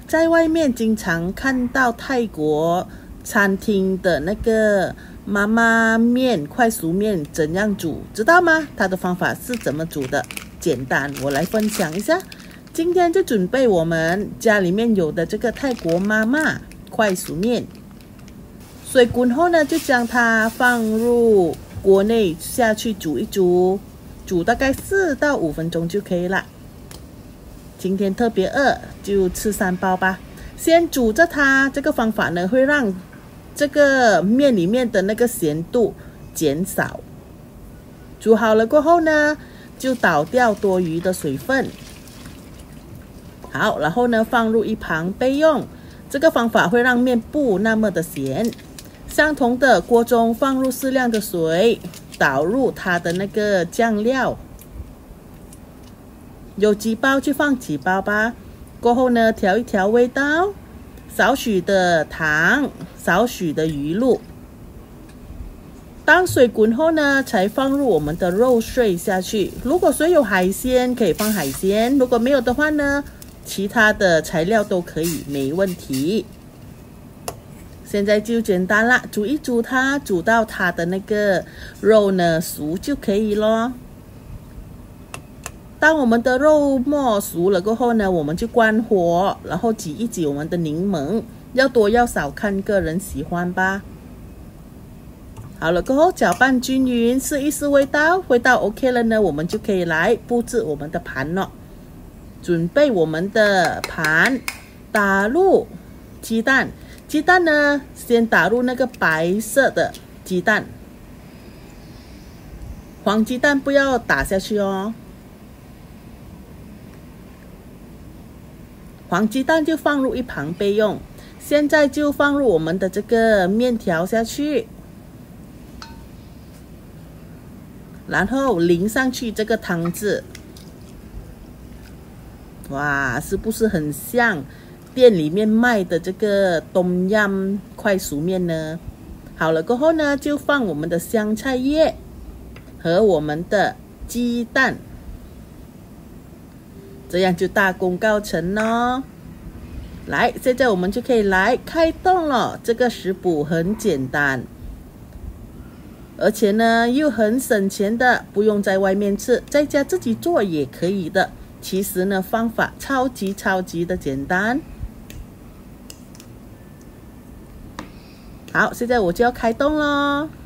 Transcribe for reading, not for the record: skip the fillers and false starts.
在外面经常看到泰国餐厅的那个妈妈面、快熟面怎样煮，知道吗？它的方法是怎么煮的？简单，我来分享一下。今天就准备我们家里面有的这个泰国妈妈快熟面，水滚后呢，就将它放入锅内下去煮一煮，煮大概4到5分钟就可以了。今天特别饿，就吃3包吧。先煮着它，这个方法呢会让这个面里面的那个咸度减少。煮好了过后呢，就倒掉多余的水分。好，然后呢放入一旁备用。这个方法会让面不那么的咸。相同的，锅中放入适量的水，倒入它的那个酱料。有几包就放几包吧。过后呢，调一调味道，少许的糖，少许的鱼露。当水滚后呢，才放入我们的肉碎下去。如果谁有海鲜，可以放海鲜；如果没有的话呢，其他的材料都可以，没问题。现在就简单啦，煮一煮它，煮到它的那个肉呢熟就可以咯。当我们的肉末熟了过后呢，我们就关火，然后挤一挤我们的柠檬，要多要少看个人喜欢吧。好了过后搅拌均匀，试一试味道 OK 了呢，我们就可以来布置我们的盘了。准备我们的盘，打入鸡蛋。鸡蛋呢，先打入那个白色的鸡蛋，黄鸡蛋不要打下去哦。黄鸡蛋就放入一旁备用。现在就放入我们的这个面条下去，然后淋上去这个汤汁。哇，是不是很像店里面卖的这个冬阴快熟面呢？好了过后呢，就放我们的香菜叶和我们的鸡蛋，这样就大功告成咯。来，现在我们就可以来开动了。这个食谱很简单，而且呢又很省钱的，不用在外面吃，在家自己做也可以的。其实呢，方法超级的简单。好，现在我就要开动咯。